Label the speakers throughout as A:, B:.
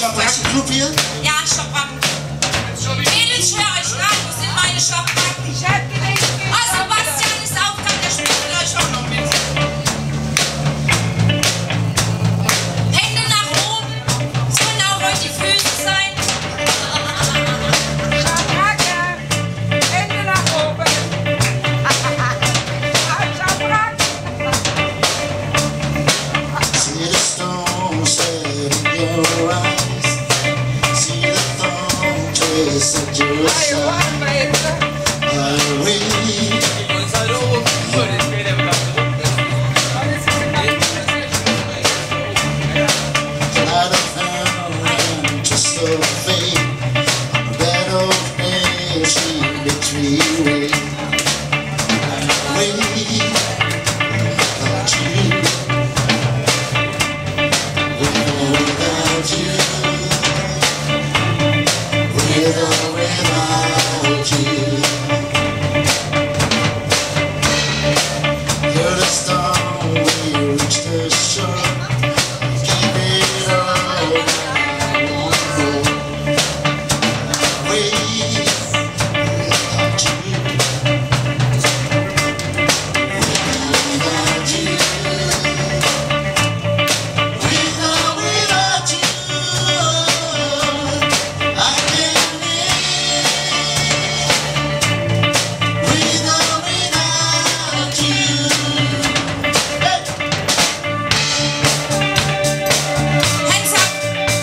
A: Schabracken Club hier?
B: Ja, Schabracken. Mädels, ich höre euch rein, wo sind meine Schabracken?
C: Ich hab die nicht gegeben.
B: Oh, Sebastian ist auch da, der spielt gleich auch noch mit. Hände nach oben, sollen auch heute die Füße sein.
C: Schabracke. Hände nach oben. Schabracken.
A: See the stone set in your eyes. See the thorn trace at your
C: Hey,
A: side.
C: warte mal jetzt.
A: I wait. Light of hand, just of fate. Bed of pain, she makes me wait. I wait without you. Without you. Without you. You're the storm when you reach the shore. Keep it all. Wait without you. Without you. Without you. I can't live. Without you.
B: Hands up.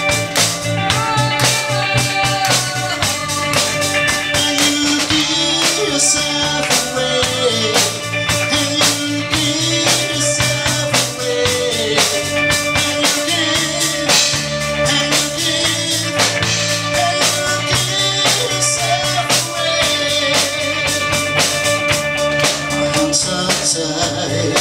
A: And you give yourself away. And you give yourself away. And you give. And you give. And you give yourself away. My hands are tied.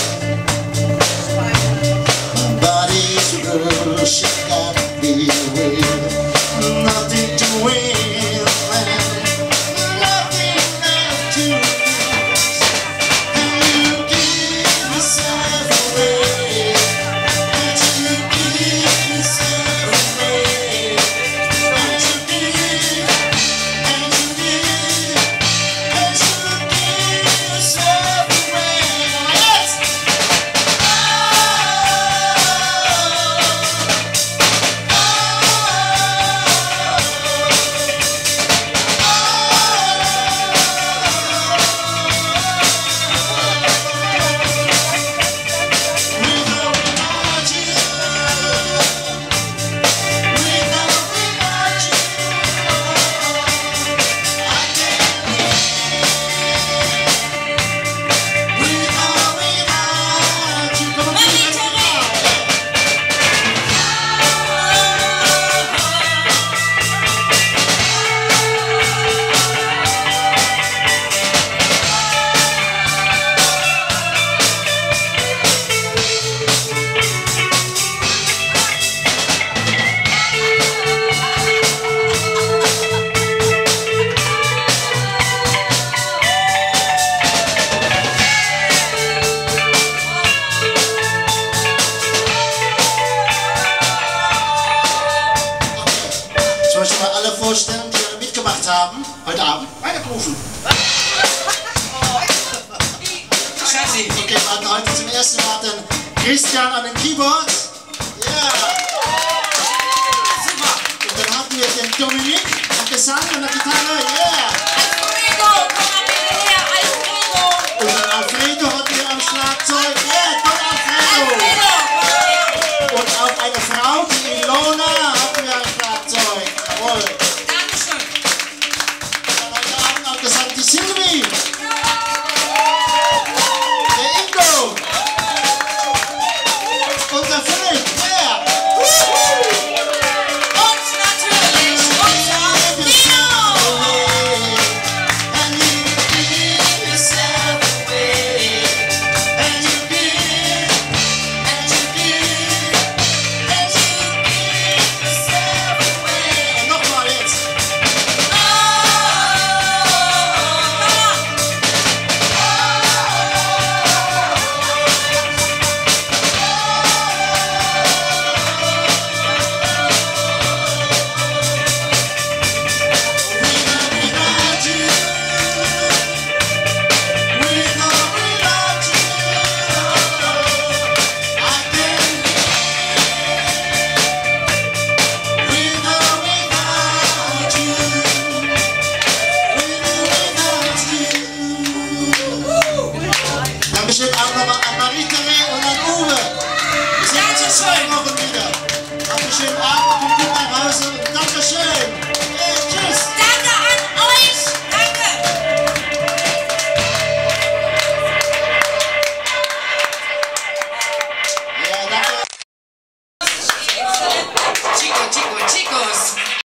A: My body's bruised. She got me with nothing to win, nothing left to lose. And you give yourself away. And you give yourself away. And you give. And you give. And you give yourself away. Yes. Soll ich mal alle vorstellen, die mitgemacht haben, heute Abend? Weiterrufen.
B: Schatzi.
A: Okay, wir hatten heute zum ersten Mal den Christian an den Keyboards. Ja.
B: Super.
A: Und dann hatten wir den Dominik am Gesang und der Gitarre. Ja.
B: Alfredo, komm mal bitte her, Alfredo.
A: Und den Alfredo hatten wir am Schlagzeug. Ja, Don Alfredo.
B: Alfredo.
A: Und auch eine Frau, die Ilona, hatten wir am Schlagzeug. Jawohl.
B: Dankeschön.
A: Und heute Abend auch gesagt, die Silvi. Der Ingo. Und der Philipp. Ja.
B: Und natürlich unser Nino.
A: And you give yourself away. And you give Dankeschön auch nochmal an Marie-Therese und an Uwe. Wir sehen uns in 2 Wochen wieder. Habt einen schönen Abend.